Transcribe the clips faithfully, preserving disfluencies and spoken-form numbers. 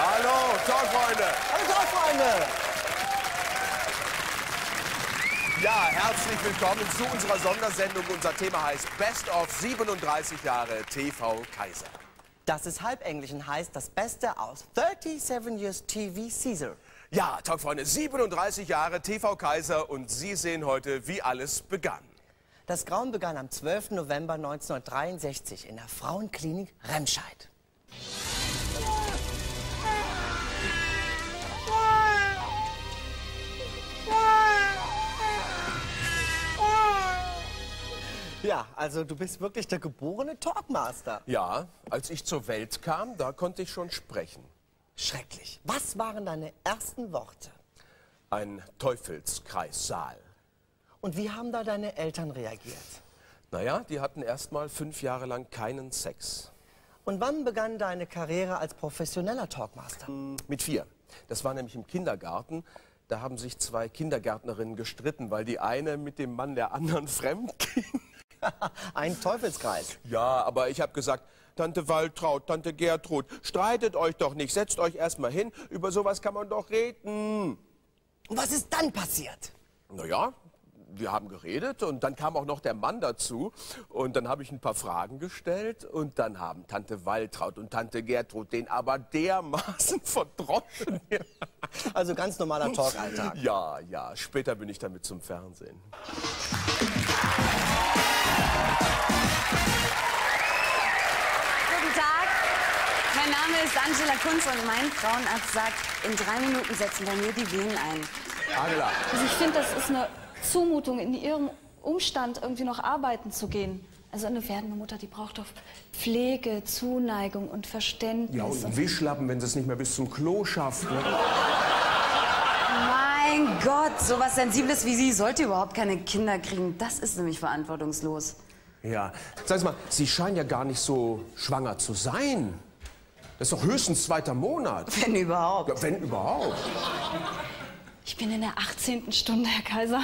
Hallo, Talkfreunde. Hallo, Talkfreunde. Ja, herzlich willkommen zu unserer Sondersendung. Unser Thema heißt Best of siebenunddreißig Jahre T V Kaiser. Das ist Halbenglisch und heißt das Beste aus thirty-seven Years T V Caesar. Ja, Talkfreunde, siebenunddreißig Jahre T V Kaiser und Sie sehen heute, wie alles begann. Das Grauen begann am zwölften November neunzehnhundertdreiundsechzig in der Frauenklinik Remscheid. Ja, also du bist wirklich der geborene Talkmaster. Ja, als ich zur Welt kam, da konnte ich schon sprechen. Schrecklich. Was waren deine ersten Worte? Ein Teufelskreissaal. Und wie haben da deine Eltern reagiert? Naja, die hatten erst mal fünf Jahre lang keinen Sex. Und wann begann deine Karriere als professioneller Talkmaster? Mit vier. Das war nämlich im Kindergarten. Da haben sich zwei Kindergärtnerinnen gestritten, weil die eine mit dem Mann der anderen fremd ging. Ein Teufelskreis. Ja, aber ich habe gesagt, Tante Waltraud, Tante Gertrud, streitet euch doch nicht, setzt euch erstmal hin, über sowas kann man doch reden. Und was ist dann passiert? Naja, wir haben geredet und dann kam auch noch der Mann dazu und dann habe ich ein paar Fragen gestellt und dann haben Tante Waltraud und Tante Gertrud den aber dermaßen verdroschen. Also ganz normaler Talkalltag. Ja, ja, später bin ich damit zum Fernsehen. Guten Tag, mein Name ist Angela Kunz und mein Frauenarzt sagt, in drei Minuten setzen bei mir die Venen ein. Angela. Also ich finde, das ist eine Zumutung, in ihrem Umstand irgendwie noch arbeiten zu gehen. Also eine werdende Mutter, die braucht doch Pflege, Zuneigung und Verständnis. Ja, und einen Wischlappen, wenn sie es nicht mehr bis zum Klo schafft. Ne? Mein Gott, sowas Sensibles wie Sie sollte überhaupt keine Kinder kriegen. Das ist nämlich verantwortungslos. Ja, sagen Sie mal, Sie scheinen ja gar nicht so schwanger zu sein. Das ist doch höchstens zweiter Monat. Wenn überhaupt. Ja, wenn überhaupt. Ich bin in der achtzehnten Stunde, Herr Kaiser.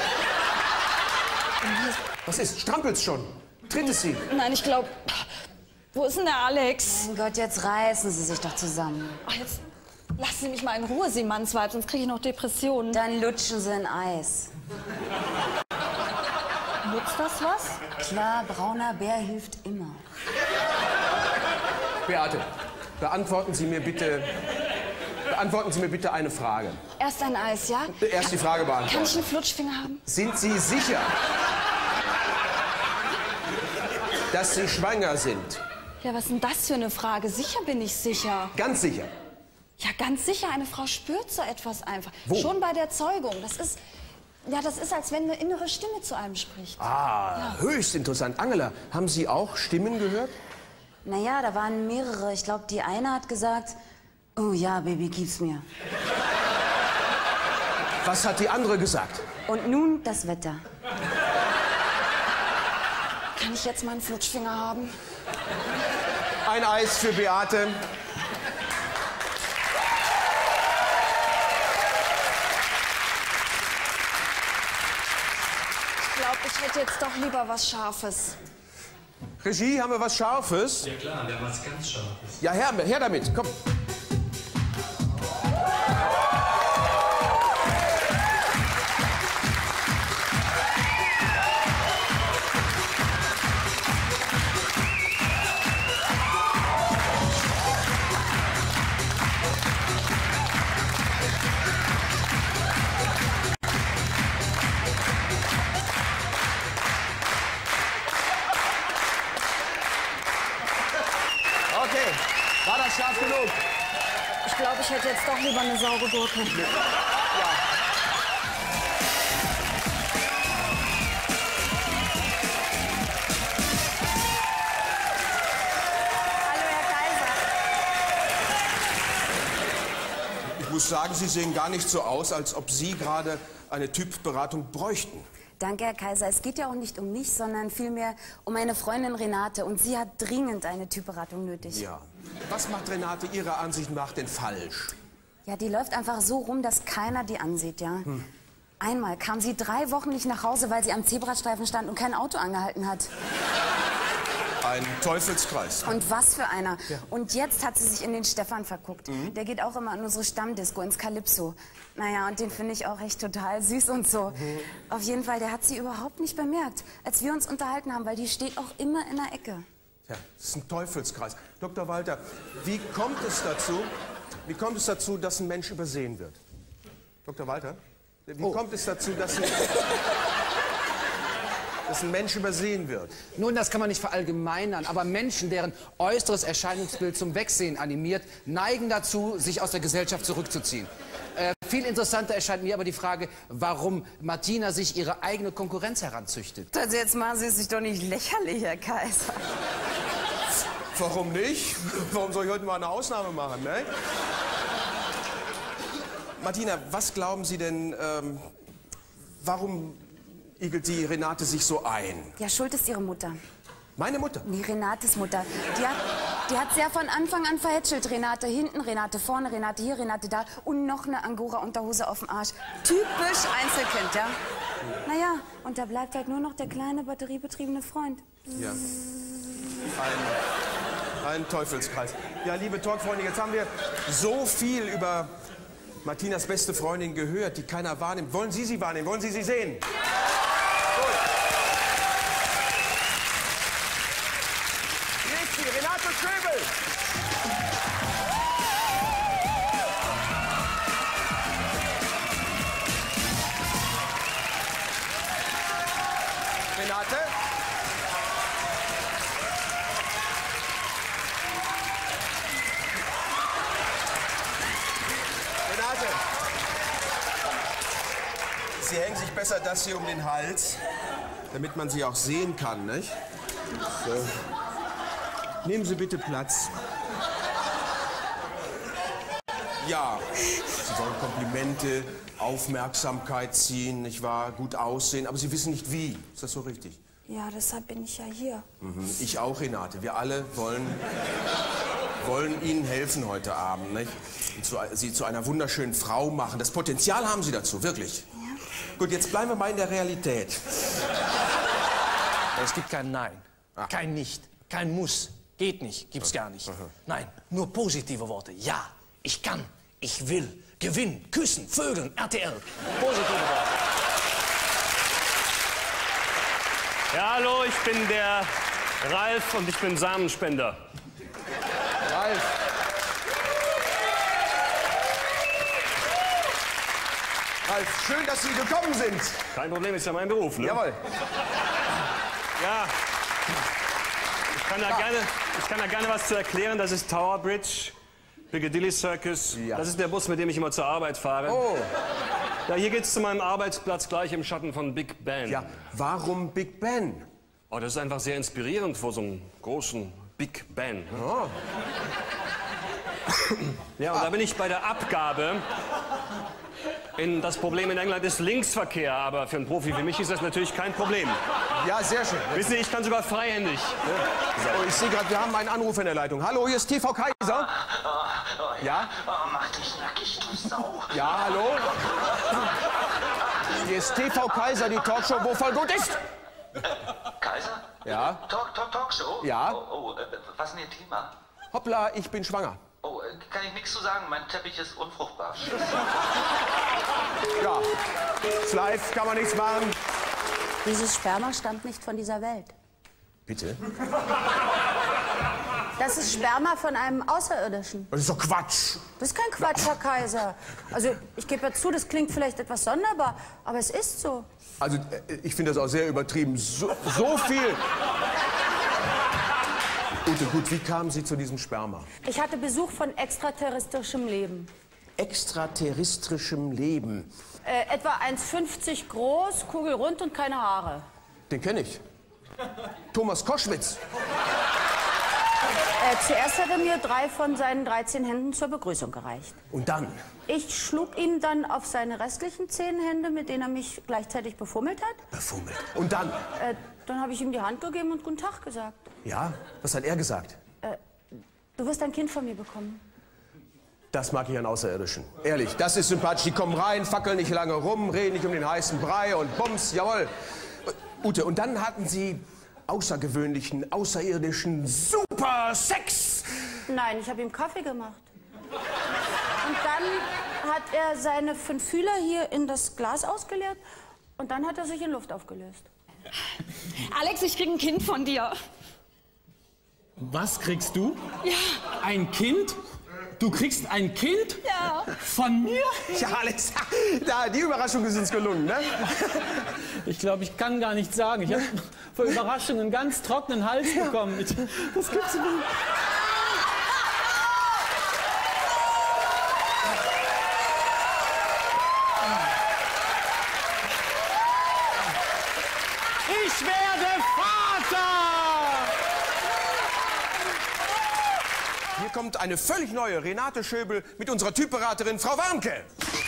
Was ist? Strampelt's schon? Tritt es Sie? Nein, ich glaube... Wo ist denn der Alex? Mein Gott, jetzt reißen Sie sich doch zusammen. Ach, jetzt lassen Sie mich mal in Ruhe, Sie Mannsweib, sonst kriege ich noch Depressionen. Dann lutschen Sie in Eis. Nutzt das was? Klar, brauner Bär hilft immer. Beate, beantworten Sie mir bitte... Beantworten Sie mir bitte eine Frage. Erst ein Eis, ja? Erst die Frage beantworten. Kann ich einen Flutschfinger haben? Sind Sie sicher, dass Sie schwanger sind? Ja, was ist denn das für eine Frage? Sicher bin ich sicher. Ganz sicher. Ja, ganz sicher. Eine Frau spürt so etwas einfach. Wo? Schon bei der Zeugung. Das ist, ja, das ist, als wenn eine innere Stimme zu einem spricht. Ah, ja. Höchst interessant. Angela, haben Sie auch Stimmen gehört? Naja, da waren mehrere. Ich glaube, die eine hat gesagt, oh ja, Baby, gib's mir. Was hat die andere gesagt? Und nun das Wetter. Kann ich jetzt mal einen Flutschfinger haben? Ein Eis für Beate. Ich glaube, ich hätte jetzt doch lieber was Scharfes. Regie, haben wir was Scharfes? Ja klar, wir haben was ganz Scharfes. Ja, her, her damit, komm. Okay, war das scharf genug? Ich glaube, ich hätte jetzt doch lieber eine saure Gurke. Ja. Hallo, Herr Kaiser. Ich muss sagen, Sie sehen gar nicht so aus, als ob Sie gerade eine Typberatung bräuchten. Danke, Herr Kaiser. Es geht ja auch nicht um mich, sondern vielmehr um meine Freundin Renate. Und sie hat dringend eine Typberatung nötig. Ja. Was macht Renate Ihrer Ansicht nach denn falsch? Ja, die läuft einfach so rum, dass keiner die ansieht, ja. Hm. Einmal kam sie drei Wochen nicht nach Hause, weil sie am Zebrastreifen stand und kein Auto angehalten hat. Ein Teufelskreis. Und was für einer. Ja. Und jetzt hat sie sich in den Stefan verguckt. Mhm. Der geht auch immer in unsere Stammdisco, ins Calypso. Naja, und den finde ich auch echt total süß und so. Mhm. Auf jeden Fall, der hat sie überhaupt nicht bemerkt, als wir uns unterhalten haben, weil die steht auch immer in der Ecke. Ja, das ist ein Teufelskreis. Doktor Walter, wie kommt es dazu, wie kommt es dazu, dass ein Mensch übersehen wird? Doktor Walter, wie oh. kommt es dazu, dass ein... dass ein Mensch übersehen wird? Nun, das kann man nicht verallgemeinern, aber Menschen, deren äußeres Erscheinungsbild zum Wegsehen animiert, neigen dazu, sich aus der Gesellschaft zurückzuziehen. Äh, viel interessanter erscheint mir aber die Frage, warum Martina sich ihre eigene Konkurrenz heranzüchtet. Also jetzt machen Sie es sich doch nicht lächerlich, Herr Kaiser. Warum nicht? Warum soll ich heute mal eine Ausnahme machen, ne? Martina, was glauben Sie denn, ähm, warum igelt die Renate sich so ein? Ja, schuld ist ihre Mutter. Meine Mutter? Nee, Renates Mutter. Die hat, die hat sehr von Anfang an verhätschelt. Renate hinten, Renate vorne, Renate hier, Renate da. Und noch eine Angora-Unterhose auf dem Arsch. Typisch Einzelkind, ja? Naja, und da bleibt halt nur noch der kleine, batteriebetriebene Freund. Ja. Ein, ein Teufelskreis. Ja, liebe Talkfreunde, jetzt haben wir so viel über Martinas beste Freundin gehört, die keiner wahrnimmt. Wollen Sie sie wahrnehmen? Wollen Sie sie sehen? Ja! Hier ist sie, Renate Schöbel! Renate? Renate! Sie hängen sich besser das hier um den Hals, damit man sie auch sehen kann, nicht? So. Nehmen Sie bitte Platz. Ja, Sie sollen Komplimente, Aufmerksamkeit ziehen, nicht wahr? Gut aussehen, aber Sie wissen nicht wie. Ist das so richtig? Ja, deshalb bin ich ja hier. Mhm. Ich auch, Renate. Wir alle wollen, wollen Ihnen helfen heute Abend, nicht? Und zu, Sie zu einer wunderschönen Frau machen. Das Potenzial haben Sie dazu, wirklich. Ja. Gut, jetzt bleiben wir mal in der Realität. Es gibt kein Nein, ah. kein Nicht, kein Muss. Geht nicht, gibt's gar nicht. Aha. Nein, nur positive Worte. Ja, ich kann, ich will, gewinnen, küssen, vögeln, R T L. Positive Worte. Ja, hallo, ich bin der Ralf und ich bin Samenspender. Ralf. Ralf, schön, dass Sie gekommen sind. Kein Problem, ist ja mein Beruf, ne? Jawohl. Ja. Ich kann, da gerne, ich kann da gerne was zu erklären. Das ist Tower Bridge, Piccadilly Circus. Ja. Das ist der Bus, mit dem ich immer zur Arbeit fahre. Oh. Ja, hier geht's zu meinem Arbeitsplatz gleich im Schatten von Big Ben. Ja, warum Big Ben? Oh, das ist einfach sehr inspirierend vor so einem großen Big Ben. Oh. Ja, und ah. da bin ich bei der Abgabe. In, das Problem in England ist Linksverkehr, aber für einen Profi wie mich ist das natürlich kein Problem. Ja, sehr schön. Wissen Sie, ich kann sogar freihändig. Ja. So, ich sehe gerade, wir haben einen Anruf in der Leitung. Hallo, hier ist T V Kaiser. Oh, oh, ja? Oh, mach dich nackig, du Sau. Ja, hallo? Hier ist T V Kaiser, die Talkshow, wo voll gut ist. Äh, Kaiser? Ja? Talk, Talk, Talkshow? Ja. Oh, oh, äh, was ist denn Ihr Thema? Hoppla, ich bin schwanger. Oh, kann ich nichts zu sagen. Mein Teppich ist unfruchtbar. Ja, ist live, kann man nichts machen. Dieses Sperma stammt nicht von dieser Welt. Bitte? Das ist Sperma von einem Außerirdischen. Das ist doch Quatsch. Das ist kein Quatsch, Herr Kaiser. Also, ich gebe ja zu, das klingt vielleicht etwas sonderbar, aber es ist so. Also, ich finde das auch sehr übertrieben. So, so viel... Ute, gut, wie kamen Sie zu diesem Sperma? Ich hatte Besuch von extraterrestrischem Leben. Extraterrestrischem Leben? Äh, etwa eins fünfzig groß, kugelrund und keine Haare. Den kenne ich. Thomas Koschwitz. Äh, zuerst hat er mir drei von seinen dreizehn Händen zur Begrüßung gereicht. Und dann? Ich schlug ihm dann auf seine restlichen zehn Hände, mit denen er mich gleichzeitig befummelt hat. Befummelt? Und dann? Äh, dann habe ich ihm die Hand gegeben und Guten Tag gesagt. Ja? Was hat er gesagt? Äh, du wirst ein Kind von mir bekommen. Das mag ich an Außerirdischen. Ehrlich, das ist sympathisch. Die kommen rein, fackeln nicht lange rum, reden nicht um den heißen Brei und bums, jawohl. Ute, und dann hatten Sie außergewöhnlichen, außerirdischen Super-Sex. Nein, ich habe ihm Kaffee gemacht. Und dann hat er seine fünf Fühler hier in das Glas ausgeleert und dann hat er sich in Luft aufgelöst. Alex, ich krieg ein Kind von dir. Was kriegst du? Ja. Ein Kind? Du kriegst ein Kind? Ja. Von mir? Ja, Alex, da, die Überraschung ist uns gelungen, ne? Ich glaube, ich kann gar nichts sagen. Ich habe vor Überraschungen einen ganz trockenen Hals ja. bekommen. Ich, das gibt's nicht. Ich werde Vater! Hier kommt eine völlig neue Renate Schöbel mit unserer Typberaterin Frau Warnke.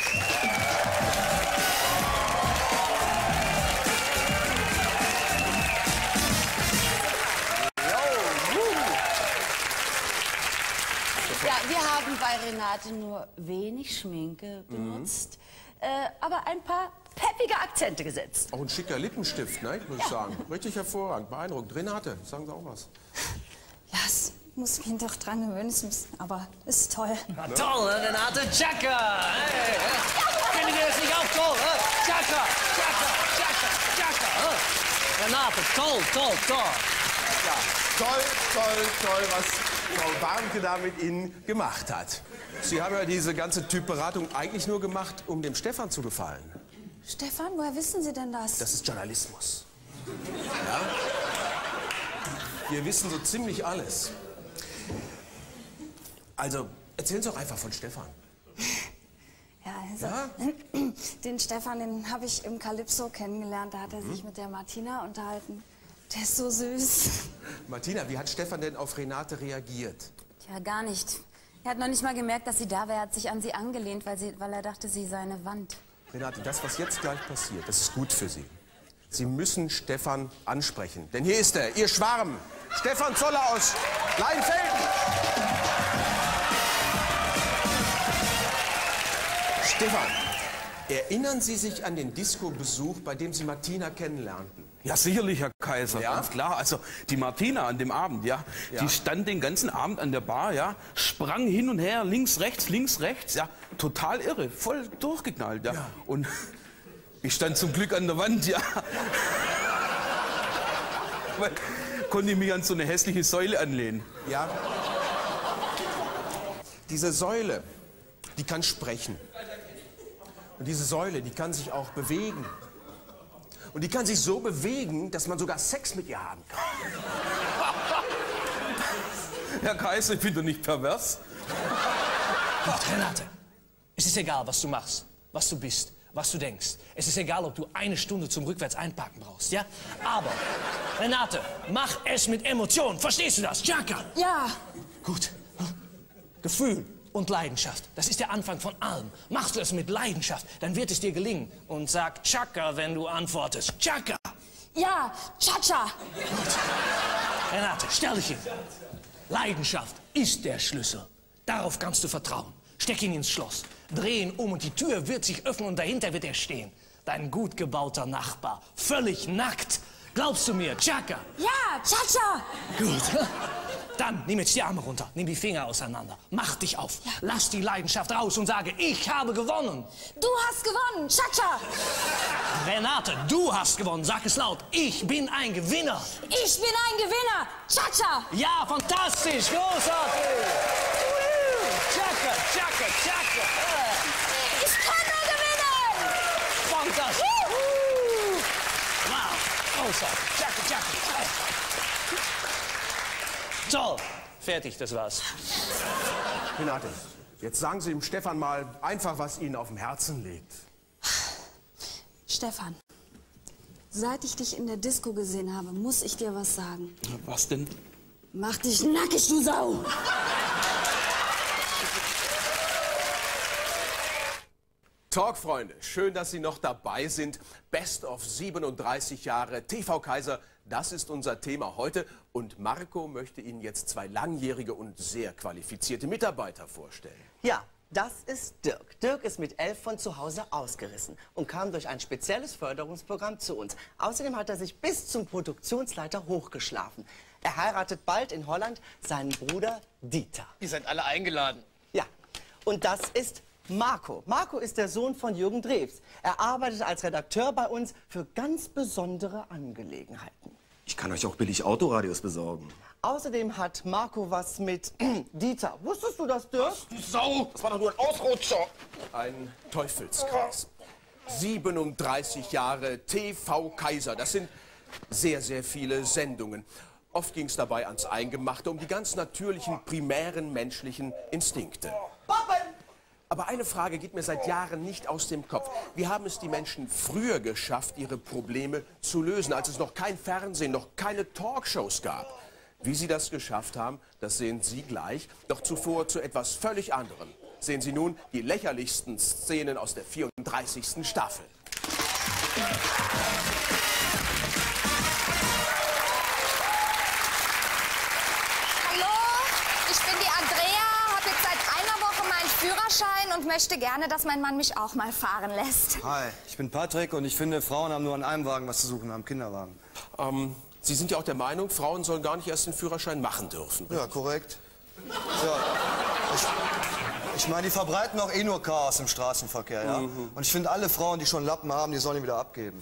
Ja, wir haben bei Renate nur wenig Schminke benutzt, mhm. äh, aber ein paar peppige Akzente gesetzt. Auch ein schicker Lippenstift, ne, muss ich ja. sagen. Richtig hervorragend, beeindruckend. Renate, sagen Sie auch was. Ja, es muss mich doch dran gewöhnen, aber es ist toll. Na, toll, ne, Renate? Chaka! Hey, hey. Finde ich das nicht auch toll? Ne? Chaka, Chaka, Chaka, Chaka! Huh? Renate, toll, toll, toll! Ja, toll, toll, toll, was Frau Warnke da mit Ihnen gemacht hat. Sie haben ja diese ganze Typberatung eigentlich nur gemacht, um dem Stefan zu gefallen. Stefan, woher wissen Sie denn das? Das ist Journalismus. Ja? Wir wissen so ziemlich alles. Also, erzählen Sie doch einfach von Stefan. Ja, also, Ja? den Stefan, den habe ich im Calypso kennengelernt. Da hat er sich hm? mit der Martina unterhalten. Der ist so süß. Martina, wie hat Stefan denn auf Renate reagiert? Tja, gar nicht. Er hat noch nicht mal gemerkt, dass sie da war. Er hat sich an sie angelehnt, weil, sie, weil er dachte, sie sei eine Wand. Renate, das, was jetzt gleich passiert, das ist gut für Sie. Sie müssen Stefan ansprechen. Denn hier ist er, Ihr Schwarm. Stefan Zoller aus Leinfelden. Stefan, erinnern Sie sich an den Disco-Besuch, bei dem Sie Martina kennenlernten? Ja, sicherlich, Herr Kaiser, ja? ganz klar. Also die Martina an dem Abend, ja, ja, die stand den ganzen Abend an der Bar, ja, sprang hin und her, links, rechts, links, rechts, ja, total irre, voll durchgeknallt, ja. ja. Und ich stand zum Glück an der Wand, ja. Weil, konnte ich mich an so eine hässliche Säule anlehnen. Ja. Diese Säule, die kann sprechen. Und diese Säule, die kann sich auch bewegen. Und die kann sich so bewegen, dass man sogar Sex mit ihr haben kann. Herr Kaiser, ich bin doch nicht pervers. Gut, Renate, es ist egal, was du machst, was du bist, was du denkst. Es ist egal, ob du eine Stunde zum Rückwärts einparken brauchst, ja? Aber, Renate, mach es mit Emotionen. Verstehst du das? Chaka! Ja. Gut. Gefühl und Leidenschaft. Das ist der Anfang von allem. Machst du es mit Leidenschaft, dann wird es dir gelingen. Und sag Chaka, wenn du antwortest. Chaka! Ja, Cha-Cha! Gut. Renate, stell dich hin. Leidenschaft ist der Schlüssel. Darauf kannst du vertrauen. Steck ihn ins Schloss. Dreh ihn um und die Tür wird sich öffnen und dahinter wird er stehen. Dein gut gebauter Nachbar. Völlig nackt. Glaubst du mir, Chaka? Ja, Cha-Cha! Gut. Dann nimm jetzt die Arme runter, nimm die Finger auseinander, mach dich auf, ja. Lass die Leidenschaft raus und sage, ich habe gewonnen. Du hast gewonnen, Cha-Cha! Renate, du hast gewonnen, sag es laut, ich bin ein Gewinner. Ich bin ein Gewinner, Cha-Cha! Ja, fantastisch, großartig. Chaka, Chaka, Chaka. Ich kann nur gewinnen! Fantastisch. Wow, großartig, Chaka, Chaka. Toll, fertig, das war's. Renate, jetzt sagen Sie dem Stefan mal einfach, was Ihnen auf dem Herzen liegt. Stefan, seit ich dich in der Disco gesehen habe, muss ich dir was sagen. Was denn? Mach dich nackig, du Sau! Talk-Freunde, schön, dass Sie noch dabei sind. Best of siebenunddreißig Jahre T V Kaiser, das ist unser Thema heute. Und Marco möchte Ihnen jetzt zwei langjährige und sehr qualifizierte Mitarbeiter vorstellen. Ja, Das ist Dirk. Dirk ist mit elf von zu Hause ausgerissen und kam durch ein spezielles Förderungsprogramm zu uns. Außerdem hat er sich bis zum Produktionsleiter hochgeschlafen. Er heiratet bald in Holland seinen Bruder Dieter. Ihr seid alle eingeladen. Ja, und das ist Marco. Marco ist der Sohn von Jürgen Drews. Er arbeitet als Redakteur bei uns für ganz besondere Angelegenheiten. Ich kann euch auch billig Autoradios besorgen. Außerdem hat Marco was mit Dieter. Wusstest du das, Dirk? Ach, du Sau! Das war doch nur ein Ausrutscher. Ein Teufelskreis. siebenunddreißig Jahre T V-Kaiser. Das sind sehr, sehr viele Sendungen. Oft ging es dabei ans Eingemachte, um die ganz natürlichen, primären menschlichen Instinkte. Aber eine Frage geht mir seit Jahren nicht aus dem Kopf. Wie haben es die Menschen früher geschafft, ihre Probleme zu lösen, als es noch kein Fernsehen, noch keine Talkshows gab? Wie sie das geschafft haben, das sehen Sie gleich. Doch zuvor zu etwas völlig anderem. Sehen Sie nun die lächerlichsten Szenen aus der vierunddreißigsten Staffel. Hallo, ich bin die Andrea, habe jetzt seit einer Woche meinen Führerschein und möchte gerne, dass mein Mann mich auch mal fahren lässt. Hi, ich bin Patrick und ich finde, Frauen haben nur an einem Wagen was zu suchen, am Kinderwagen. Ähm, Sie sind ja auch der Meinung, Frauen sollen gar nicht erst den Führerschein machen dürfen. Ja, korrekt. Ja, ich, ich meine, die verbreiten auch eh nur Chaos im Straßenverkehr, ja? Mhm. Und ich finde, alle Frauen, die schon Lappen haben, die sollen ihn wieder abgeben.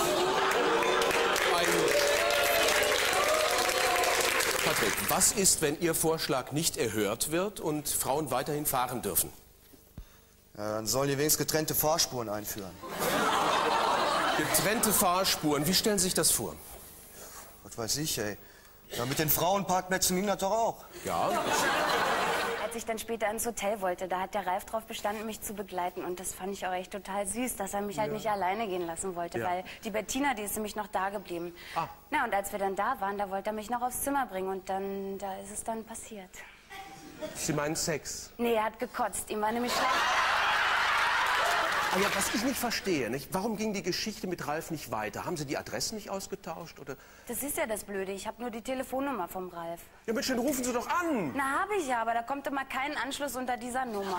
Patrick, was ist, wenn Ihr Vorschlag nicht erhört wird und Frauen weiterhin fahren dürfen? Ja, dann sollen die wenigstens getrennte Fahrspuren einführen. Getrennte Fahrspuren, wie stellen Sie sich das vor? Was weiß ich, ey. Ja, mit den Frauenparkplätzen ging das doch auch. Ja. Als ich dann später ins Hotel wollte, da hat der Ralf drauf bestanden, mich zu begleiten. Und das fand ich auch echt total süß, dass er mich halt Ja. nicht alleine gehen lassen wollte. Ja. Weil die Bettina, die ist nämlich noch da geblieben. Ah. Na, und als wir dann da waren, da wollte er mich noch aufs Zimmer bringen. Und dann, da ist es dann passiert. Sie meinen Sex? Nee, er hat gekotzt. Ihm war nämlich schlecht. Aber ja, was ich nicht verstehe, nicht? Warum ging die Geschichte mit Ralf nicht weiter? Haben Sie die Adressen nicht ausgetauscht? Oder? Das ist ja das Blöde. Ich habe nur die Telefonnummer vom Ralf. Ja, Mensch, dann rufen Sie doch an. Na, habe ich ja, aber da kommt immer kein Anschluss unter dieser Nummer.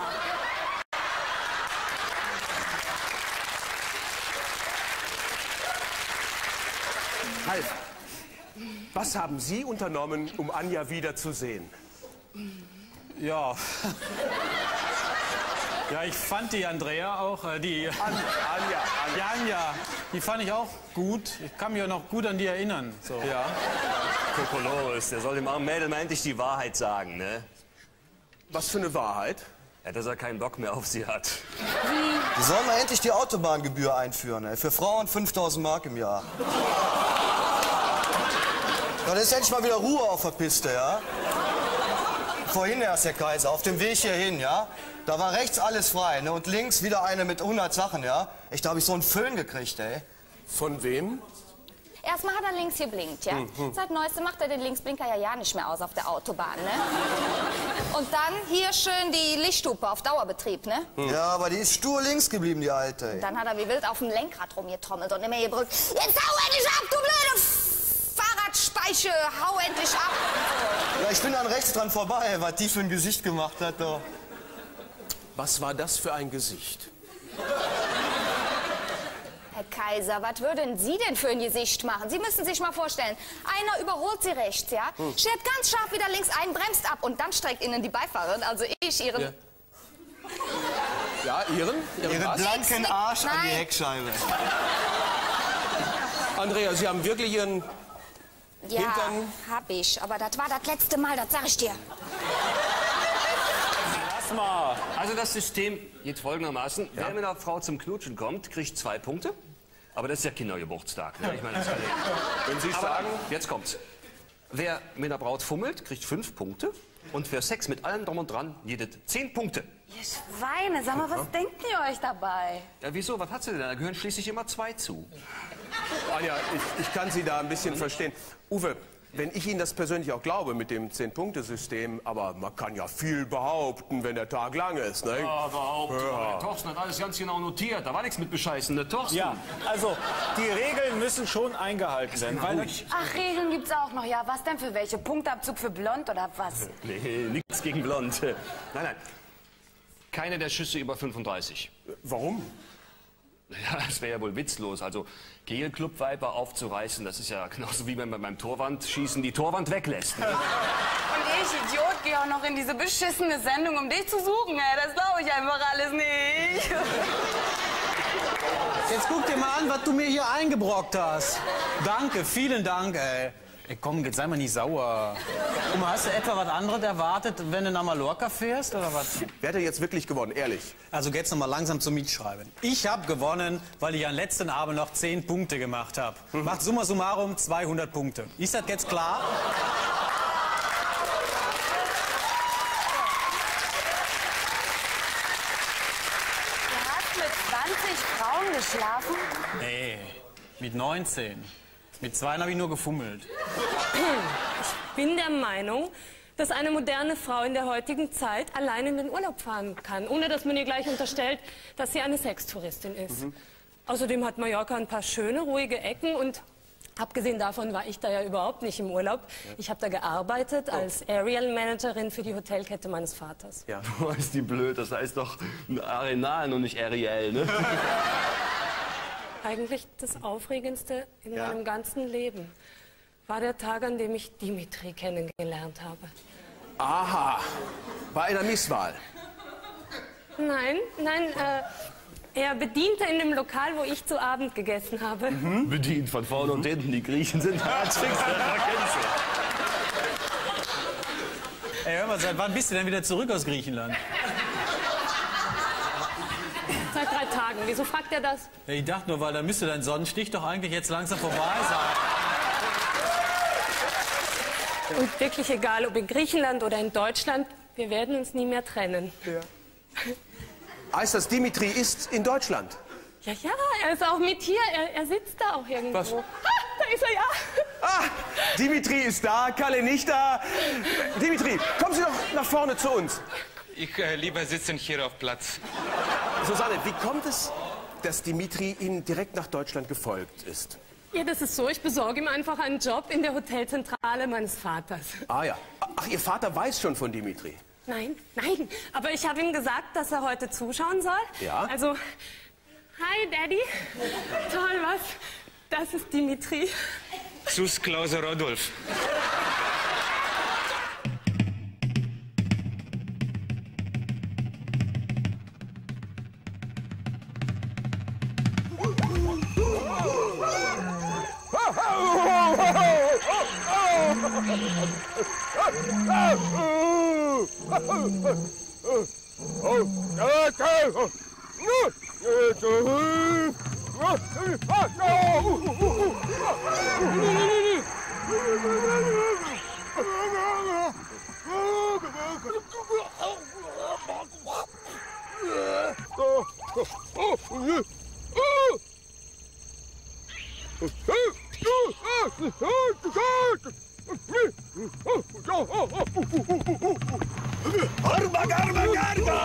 Ralf, was haben Sie unternommen, um Anja wiederzusehen? Ja. Ja, ich fand die Andrea auch, äh, die... An, Anja, Anja. Anja, die fand ich auch gut. Ich kann mich auch noch gut an die erinnern. So. Ja. Kokolores, der soll dem armen Mädel mal endlich die Wahrheit sagen, ne? Was für eine Wahrheit? Ja, dass er keinen Bock mehr auf sie hat. Die sollen mal endlich die Autobahngebühr einführen, ey. Für Frauen fünftausend Mark im Jahr. Ja, das ist endlich mal wieder Ruhe auf der Piste, ja? Vorhin erst, Herr Kaiser, auf dem Weg hierhin, ja? Da war rechts alles frei, ne? Und links wieder eine mit hundert Sachen, ja? Echt, da habe ich so einen Föhn gekriegt, ey. Von wem? Erstmal hat er links geblinkt, ja? Mhm. Seit Neuestem macht er den Linksblinker ja ja nicht mehr aus auf der Autobahn, ne? Und dann hier schön die Lichthupe auf Dauerbetrieb, ne? Ja, aber die ist stur links geblieben, die Alte, ey. Dann hat er wie wild auf dem Lenkrad rumgetrommelt und immer gebrüllt, jetzt hau endlich ab, du blöde Fahrradspeiche, hau endlich ab. Ja, ich bin dann rechts dran vorbei, was die für ein Gesicht gemacht hat, doch. Was war das für ein Gesicht? Herr Kaiser, was würden Sie denn für ein Gesicht machen? Sie müssen sich mal vorstellen, einer überholt Sie rechts, ja? Hm. Schleppt ganz scharf wieder links ein, bremst ab und dann streckt Ihnen die Beifahrerin, also ich, Ihren... Ja, ja Ihren? Ihren, Ihren was? blanken Arsch an die Nein. Heckscheibe. Andrea, Sie haben wirklich Ihren Ja, Hintern... hab ich, aber das war das letzte Mal, das sag ich dir. Lass mal. Also das System geht folgendermaßen. Ja. Wer mit einer Frau zum Knutschen kommt, kriegt zwei Punkte. Aber das ist ja Kindergeburtstag. Ne? Ich meine, das kann ich. Wenn Sie Aber sagen... jetzt kommt's. Wer mit einer Braut fummelt, kriegt fünf Punkte. Und für Sex mit allem drum und dran, jede zehn Punkte. Ihr Schweine, sag mal, was denkt ihr euch dabei? Ja, wieso? Was hat sie denn? Da gehören schließlich immer zwei zu. Anja, ich, ich kann Sie da ein bisschen verstehen. Uwe, wenn ich Ihnen das persönlich auch glaube mit dem Zehn-Punkte-System, aber man kann ja viel behaupten, wenn der Tag lang ist, ne? Ja, behaupten. Ja. Der Thorsten hat alles ganz genau notiert. Da war nichts mit bescheißen. Der Thorsten. Ja, also die Regeln müssen schon eingehalten werden. Weil Ach, Regeln gibt's auch noch, ja. Was denn für welche? Punktabzug für blond oder was? Nee, nichts gegen blond. Nein, nein. keine der Schüsse über fünfunddreißig. Warum? Ja, das wäre ja wohl witzlos. Also Gel-Club-Viper aufzureißen, das ist ja genauso wie wenn man beim Torwandschießen die Torwand weglässt. Ne? Und ich, Idiot, gehe auch noch in diese beschissene Sendung, um dich zu suchen, ey. Das glaube ich einfach alles nicht. Jetzt guck dir mal an, was du mir hier eingebrockt hast. Danke, vielen Dank, ey. Ey, komm, jetzt sei mal nicht sauer. Guck mal, hast du etwa was anderes erwartet, wenn du nach Mallorca fährst, oder was? Wer hat denn jetzt wirklich gewonnen, ehrlich? Also geht's noch mal langsam zum Mitschreiben. Ich habe gewonnen, weil ich am letzten Abend noch zehn Punkte gemacht habe. Mhm. Macht summa summarum zweihundert Punkte. Ist das jetzt klar? Du hast mit zwanzig Frauen geschlafen? Nee, mit neunzehn. Mit zwei habe ich nur gefummelt. Ich bin der Meinung, dass eine moderne Frau in der heutigen Zeit allein in den Urlaub fahren kann, ohne dass man ihr gleich unterstellt, dass sie eine Sextouristin ist. Mhm. Außerdem hat Mallorca ein paar schöne, ruhige Ecken und abgesehen davon war ich da ja überhaupt nicht im Urlaub. Ich habe da gearbeitet oh. als Aerial-Managerin für die Hotelkette meines Vaters. Ja, wo ist die blöd? Das heißt doch Arenal und nicht Ariel, ne? Eigentlich das Aufregendste in ja. meinem ganzen Leben war der Tag, an dem ich Dimitri kennengelernt habe. Aha, bei einer Misswahl? Nein, nein, äh, er bediente in dem Lokal, wo ich zu Abend gegessen habe. Mhm. Bedient von vorne und hinten, die Griechen sind Herzfix. Ey, hör mal, seit wann bist du denn wieder zurück aus Griechenland? Seit drei Tagen. Wieso fragt er das? Ja, ich dachte nur, weil da müsste dein Sonnenstich doch eigentlich jetzt langsam vorbei sein. Und wirklich egal, ob in Griechenland oder in Deutschland, wir werden uns nie mehr trennen. Ja. Heißt das, Dimitri ist in Deutschland? Ja, ja, er ist auch mit hier. Er, er sitzt da auch irgendwo. Was? Ah, da ist er ja. Ah, Dimitri ist da, Kalle nicht da. Dimitri, kommen Sie doch nach vorne zu uns. Ich äh, lieber sitzen hier auf Platz. Susanne, wie kommt es, dass Dimitri Ihnen direkt nach Deutschland gefolgt ist? Ja, das ist so. Ich besorge ihm einfach einen Job in der Hotelzentrale meines Vaters. Ah ja. Ach, Ihr Vater weiß schon von Dimitri? Nein, nein. Aber ich habe ihm gesagt, dass er heute zuschauen soll. Ja? Also, hi, Daddy. Toll, was? Das ist Dimitri. Sus Klause Rodolf. Garba, garba, garba!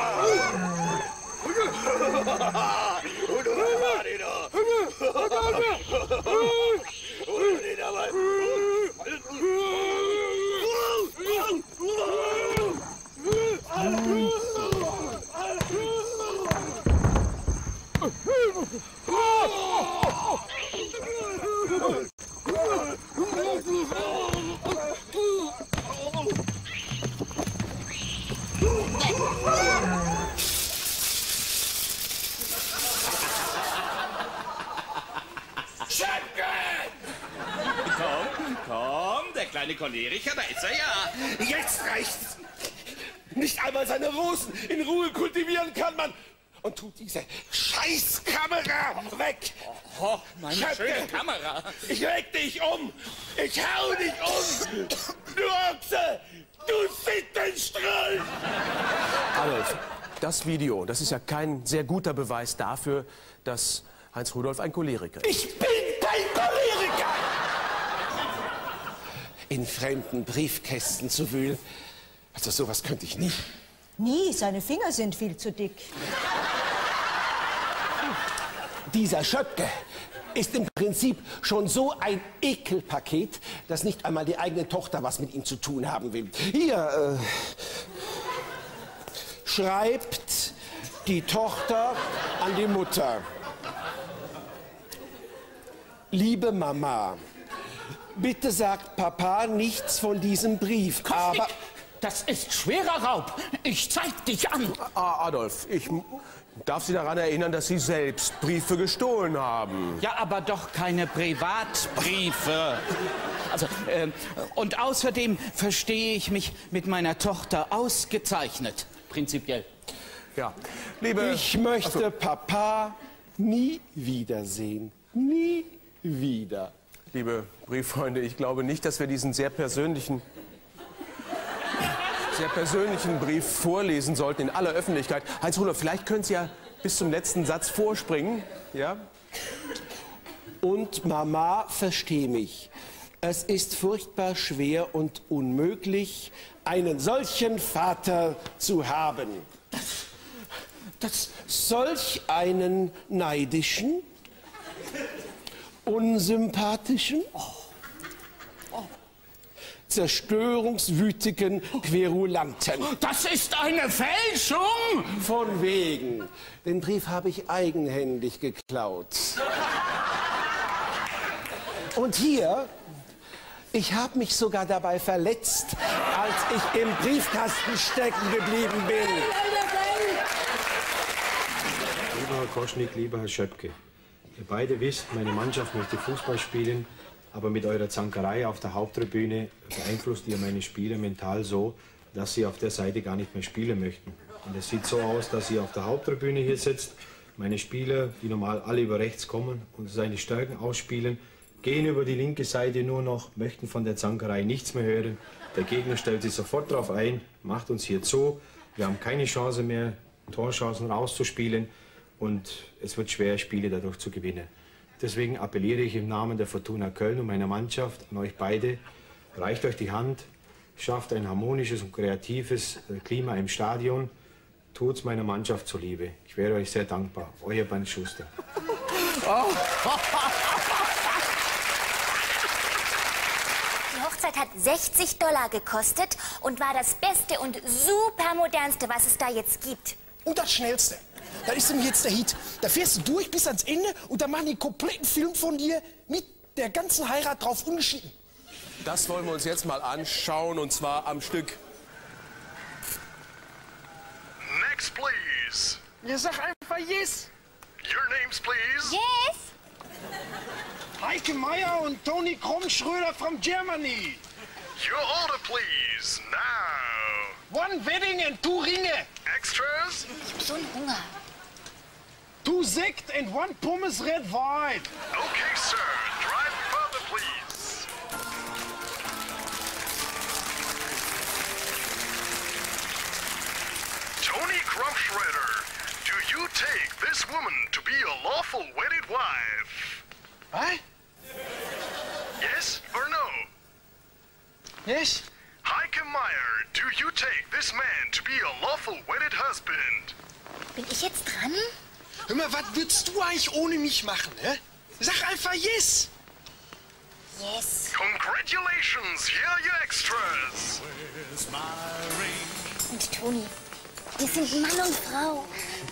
Komm, komm, der kleine Choleriker, da ist er ja. Jetzt reicht's. Nicht einmal seine Rosen in Ruhe kultivieren kann man. Und tut diese Scheißkamera weg. Oh, meine Schöpke, schöne Kamera. Ich leg dich um. Ich hau dich um. Du Ochse, du Sittenstrolch. Adolf, das Video, das ist ja kein sehr guter Beweis dafür, dass Heinz Rudolf ein Choleriker ist. Ich bin kein Choleriker. In fremden Briefkästen zu wühlen, also sowas könnte ich nie. Nie, seine Finger sind viel zu dick. Dieser Schöpke ist im Prinzip schon so ein Ekelpaket, dass nicht einmal die eigene Tochter was mit ihm zu tun haben will. Hier, äh, schreibt die Tochter an die Mutter. Liebe Mama, bitte sagt Papa nichts von diesem Brief, aber... Das ist schwerer Raub. Ich zeig dich an. Ah, Adolf, ich darf Sie daran erinnern, dass Sie selbst Briefe gestohlen haben. Ja, aber doch keine Privatbriefe. Also, äh, und außerdem verstehe ich mich mit meiner Tochter ausgezeichnet. Prinzipiell. Ja, liebe... Ich möchte Achso. Papa nie wiedersehen. Nie wieder. Liebe Brieffreunde, ich glaube nicht, dass wir diesen sehr persönlichen... sehr persönlichen Brief vorlesen sollten in aller Öffentlichkeit. Heinz-Rudolf, vielleicht können Sie ja bis zum letzten Satz vorspringen. Ja? Und Mama, versteh mich. Es ist furchtbar schwer und unmöglich, einen solchen Vater zu haben. Das, das solch einen neidischen, unsympathischen, oh. zerstörungswütigen Querulanten. Das ist eine Fälschung! Von wegen. Den Brief habe ich eigenhändig geklaut. Und hier, ich habe mich sogar dabei verletzt, als ich im Briefkasten stecken geblieben bin. Lieber Herr Koschnick, lieber Herr Schöpke, ihr beide wisst, meine Mannschaft möchte Fußball spielen, aber mit eurer Zankerei auf der Haupttribüne beeinflusst ihr meine Spieler mental so, dass sie auf der Seite gar nicht mehr spielen möchten. Und es sieht so aus, dass ihr auf der Haupttribüne hier sitzt. Meine Spieler, die normal alle über rechts kommen und seine Stärken ausspielen, gehen über die linke Seite nur noch, möchten von der Zankerei nichts mehr hören. Der Gegner stellt sich sofort darauf ein, macht uns hier zu. Wir haben keine Chance mehr, Torchancen rauszuspielen. Und es wird schwer, Spiele dadurch zu gewinnen. Deswegen appelliere ich im Namen der Fortuna Köln und meiner Mannschaft an euch beide, reicht euch die Hand, schafft ein harmonisches und kreatives Klima im Stadion, tut's meiner Mannschaft zuliebe. Ich wäre euch sehr dankbar. Euer Bernd Schuster. Oh. Die Hochzeit hat sechzig Dollar gekostet und war das Beste und supermodernste, was es da jetzt gibt. Und das Schnellste. Das ist nämlich jetzt der Hit. Da fährst du durch bis ans Ende und dann machen die einen kompletten Film von dir mit der ganzen Heirat drauf ungeschnitten. Das wollen wir uns jetzt mal anschauen, und zwar am Stück. Next, please. Ja, sag einfach yes. Your names, please. Yes. Heike Meyer und Toni Krumm-Schröder from Germany. Your order, please. Now. One wedding and two Ringe. Extras? Ich hab schon Hunger. Two Sekt and one Pommes Red Wine. Okay, sir. Drive further, please. Toni Krumm-Schröder, do you take this woman to be a lawful wedded wife? What? Yes or no? Yes. Heike Meyer, do you take this man to be a lawful wedded husband? Bin ich jetzt dran? Hör mal, was würdest du eigentlich ohne mich machen, hä? Sag einfach yes. Yes. Congratulations, here are your extras. Und Toni, wir sind Mann und Frau.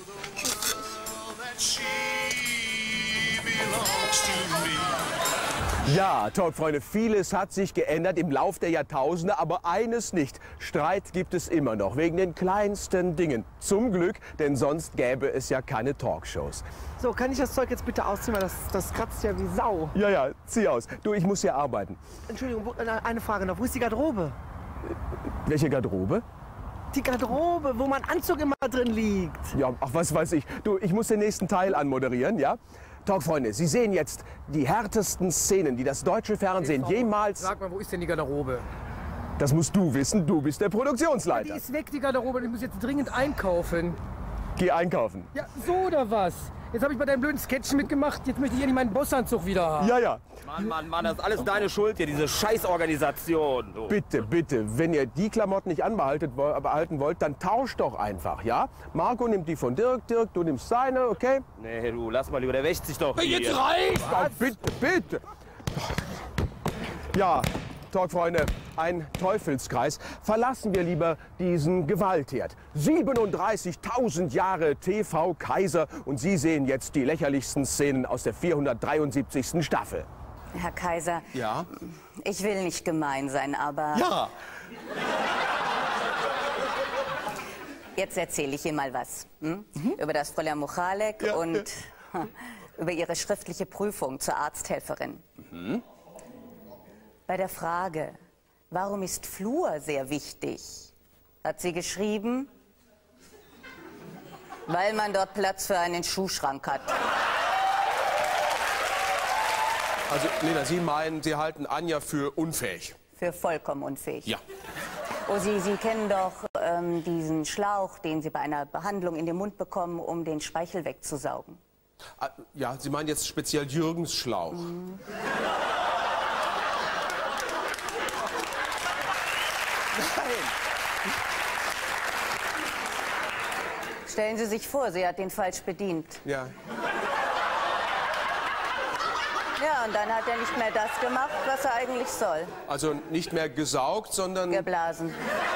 Ja, Talkfreunde, vieles hat sich geändert im Lauf der Jahrtausende, aber eines nicht. Streit gibt es immer noch, wegen den kleinsten Dingen. Zum Glück, denn sonst gäbe es ja keine Talkshows. So, kann ich das Zeug jetzt bitte ausziehen, weil das, das kratzt ja wie Sau. Ja, ja, zieh aus. Du, ich muss hier arbeiten. Entschuldigung, wo, eine Frage noch. Wo ist die Garderobe? Welche Garderobe? Die Garderobe, wo mein Anzug immer drin liegt. Ja, ach, was weiß ich. Du, ich muss den nächsten Teil anmoderieren, ja? Talkfreunde, Sie sehen jetzt die härtesten Szenen, die das deutsche Fernsehen jemals... Sag mal, wo ist denn die Garderobe? Das musst du wissen, du bist der Produktionsleiter. Ja, die ist weg, die Garderobe, ich muss jetzt dringend einkaufen. Geh einkaufen. Ja, so oder was? Jetzt habe ich bei deinen blöden Sketchen mitgemacht, jetzt möchte ich endlich meinen Bossanzug wieder haben. Ja, ja. Mann, Mann, Mann, das ist alles deine Schuld hier, diese Scheißorganisation. Du. Bitte, bitte, wenn ihr die Klamotten nicht anbehalten wollt, dann tauscht doch einfach, ja? Marco nimmt die von Dirk, Dirk, du nimmst seine, okay? Nee, du, lass mal lieber, der wäscht sich doch hier. Jetzt reicht! Ja, bitte, bitte! Ja, Talkfreunde, ein Teufelskreis. Verlassen wir lieber diesen Gewaltherd. siebenunddreißigtausend Jahre T V Kaiser und Sie sehen jetzt die lächerlichsten Szenen aus der vierhundertdreiundsiebzigsten Staffel. Herr Kaiser, ja? Ich will nicht gemein sein, aber... Ja! Jetzt erzähle ich Ihnen mal was. Hm? Mhm. Über das Fräulein Muchalek ja, und ja. über Ihre schriftliche Prüfung zur Arzthelferin. Mhm. Bei der Frage, warum ist Flur sehr wichtig, hat sie geschrieben, weil man dort Platz für einen Schuhschrank hat. Also, Lena, Sie meinen, Sie halten Anja für unfähig? Für vollkommen unfähig. Ja. Oh, Sie, Sie kennen doch ähm, diesen Schlauch, den Sie bei einer Behandlung in den Mund bekommen, um den Speichel wegzusaugen. Ah, ja, Sie meinen jetzt speziell Jürgens Schlauch. Mhm. Nein. Stellen Sie sich vor, sie hat den falsch bedient. Ja. Ja, und dann hat er nicht mehr das gemacht, was er eigentlich soll. Also nicht mehr gesaugt, sondern... Geblasen.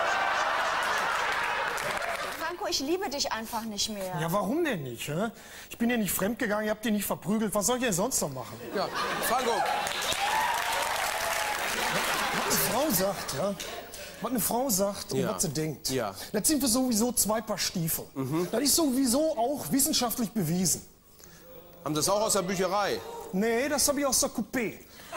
Franco, ich liebe dich einfach nicht mehr. Ja, warum denn nicht? Hä? Ich bin dir nicht fremdgegangen, ihr habt dich nicht verprügelt. Was soll ich denn sonst noch machen? Ja, Franco. Was eine Frau sagt, ja. Was eine Frau sagt und ja. was sie denkt. Ja. Das sind wir sowieso zwei Paar Stiefel. Mhm. Das ist sowieso auch wissenschaftlich bewiesen. Haben Sie das auch aus der Bücherei? Nee, das habe ich aus der Coupé.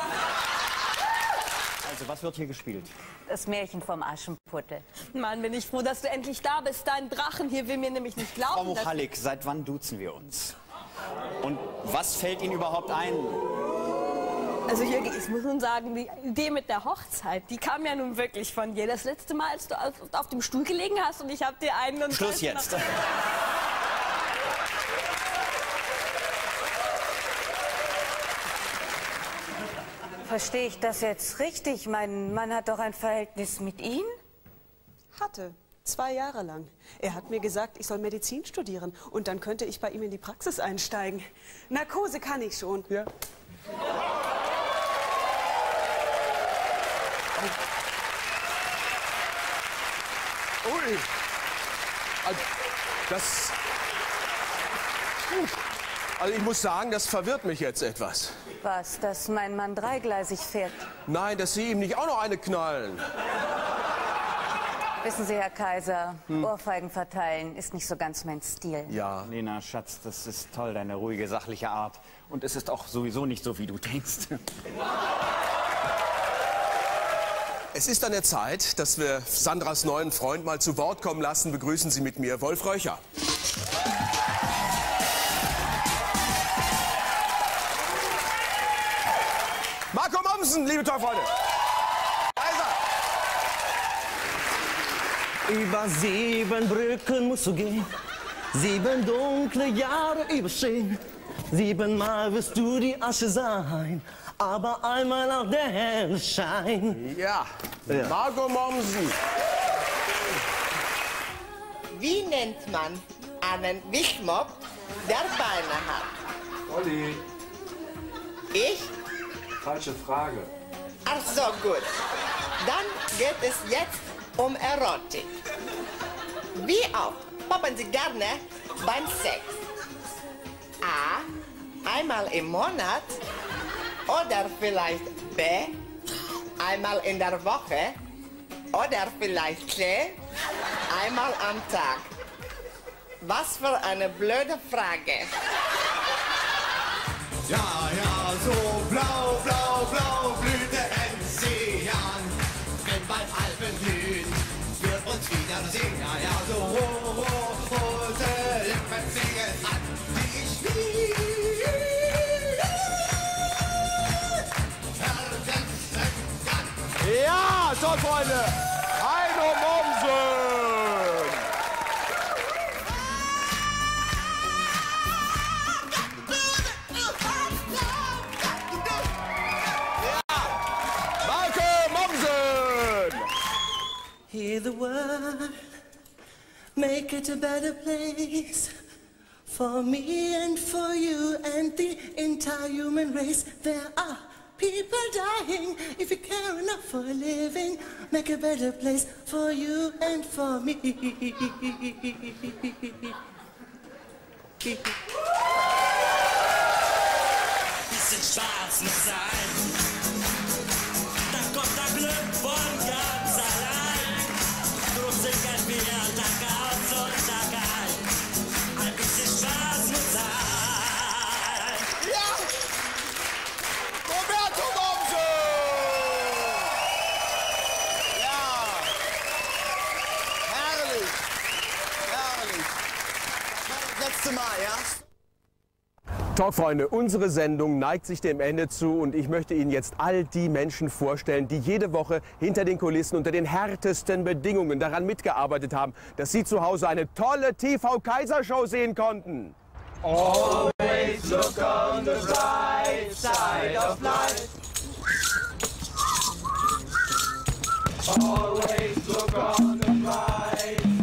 Also, was wird hier gespielt? Das Märchen vom Aschenputtel. Mann, bin ich froh, dass du endlich da bist. Dein Drachen hier will mir nämlich nicht glauben. Frau Muchalek, seit wann duzen wir uns? Und was fällt Ihnen überhaupt ein? Also Jürgen, ich muss nun sagen, die Idee mit der Hochzeit, die kam ja nun wirklich von dir. Das letzte Mal, als du auf dem Stuhl gelegen hast und ich habe dir einen... Und Schluss jetzt. Verstehe ich das jetzt richtig? Mein Mann hat doch ein Verhältnis mit Ihnen? Hatte. Zwei Jahre lang. Er hat mir gesagt, ich soll Medizin studieren. Und dann könnte ich bei ihm in die Praxis einsteigen. Narkose kann ich schon. Ja. Ui. Also, das... Also ich muss sagen, das verwirrt mich jetzt etwas. Was, dass mein Mann dreigleisig fährt? Nein, dass Sie ihm nicht auch noch eine knallen. Wissen Sie, Herr Kaiser, hm. Ohrfeigen verteilen ist nicht so ganz mein Stil. Ja. Lena, Schatz, das ist toll, deine ruhige, sachliche Art. Und es ist auch sowieso nicht so, wie du denkst. Es ist an der Zeit, dass wir Sandras neuen Freund mal zu Wort kommen lassen. Begrüßen Sie mit mir Wolf Röcher. Marco Mommsen, liebe Torfreunde. Über sieben Brücken musst du gehen, sieben dunkle Jahre überstehen. Siebenmal wirst du die Asche sein, aber einmal auch der helle Schein. Ja, ja. Marco Mommsen. Wie nennt man einen Wichmob, der Beine hat? Olli. Ich? Falsche Frage. Ach so, gut. Dann geht es jetzt um Erotik. Wie oft poppen Sie gerne beim Sex? A. Einmal im Monat oder vielleicht B. Einmal in der Woche oder vielleicht C. Einmal am Tag. Was für eine blöde Frage. Ja, ja, so blau, blau, blau blüht der Enzian. Wenn bald Alpen blühen, wird uns wiedersehen. Ja, ja, so hoch, hoch, rote Lippen singen an, die ich liebe. Ja, so Freunde, Heino Mommsen. Hear the word, make it a better place for me and for you and the entire human race. There are people dying. If you care enough for a living, make a better place for you and for me. Bisschen Spaß muss sein, dann kommt das Glück von ganz allein. Drum singen wir Tag aus und Tag ein. Ein bisschen Spaß muss sein. Ja! Roberto Bomse! Ja! Herrlich! Herrlich! Das letzte Mal, ja? Talkfreunde, unsere Sendung neigt sich dem Ende zu und ich möchte Ihnen jetzt all die Menschen vorstellen, die jede Woche hinter den Kulissen unter den härtesten Bedingungen daran mitgearbeitet haben, dass Sie zu Hause eine tolle T V-Kaiser-Show sehen konnten. Always look on the bright side of life. Always look on the bright